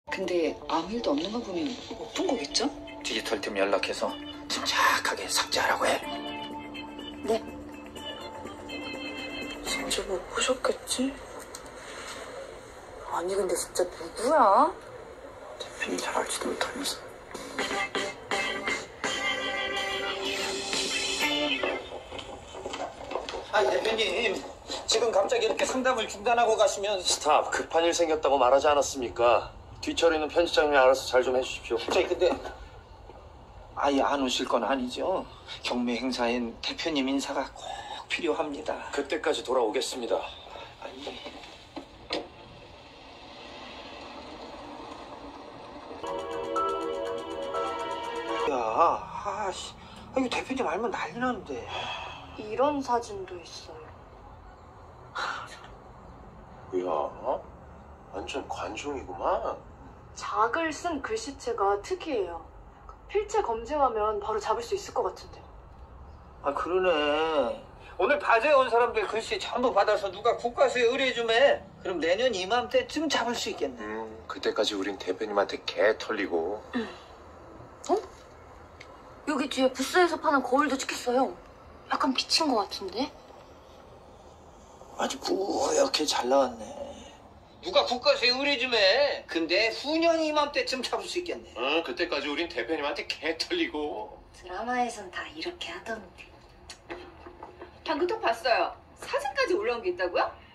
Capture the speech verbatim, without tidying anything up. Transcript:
근데 아무 일도 없는 거 보면 못 본 거겠죠? 디지털 팀 연락해서 침착하게 삭제하라고 해. 네. 진짜 못 보셨겠지? 아니 근데 진짜 누구야? 대표님 잘 알지도 못하면서. 아니 대표님, 지금 갑자기 이렇게 상담을 중단하고 가시면. 스탑, 급한 일 생겼다고 말하지 않았습니까? 뒤처리는 편집장님이 알아서 잘 좀 해주십시오. 저희 근데 아예 안 오실 건 아니죠? 경매 행사엔 대표님 인사가 꼭 필요합니다. 그때까지 돌아오겠습니다. 아니. 야, 아씨, 아, 이거 대표님 알면 난리 나는데. 이런 사진도 있어요. 뭐야? 완전 관종이구만. 작을 쓴 글씨체가 특이해요. 필체 검증하면 바로 잡을 수 있을 것 같은데. 아, 그러네. 오늘 바자회 온 사람들 글씨 전부 받아서 누가 국과수에 의뢰 좀 해. 그럼 내년 이맘때쯤 잡을 수 있겠네. 음, 그때까지 우린 대표님한테 개 털리고. 어? 여기 뒤에 부스에서 파는 거울도 찍혔어요. 약간 비친 것 같은데? 아주 뿌옇게 잘 나왔네. 누가 국과수에 의뢰 좀 해. 근데 후년 이맘때쯤 잡을 수 있겠네. 응, 그때까지 우린 대표님한테 개 털리고. 드라마에선 다 이렇게 하던데. 방금 톡 봤어요. 사진까지 올라온 게 있다고요?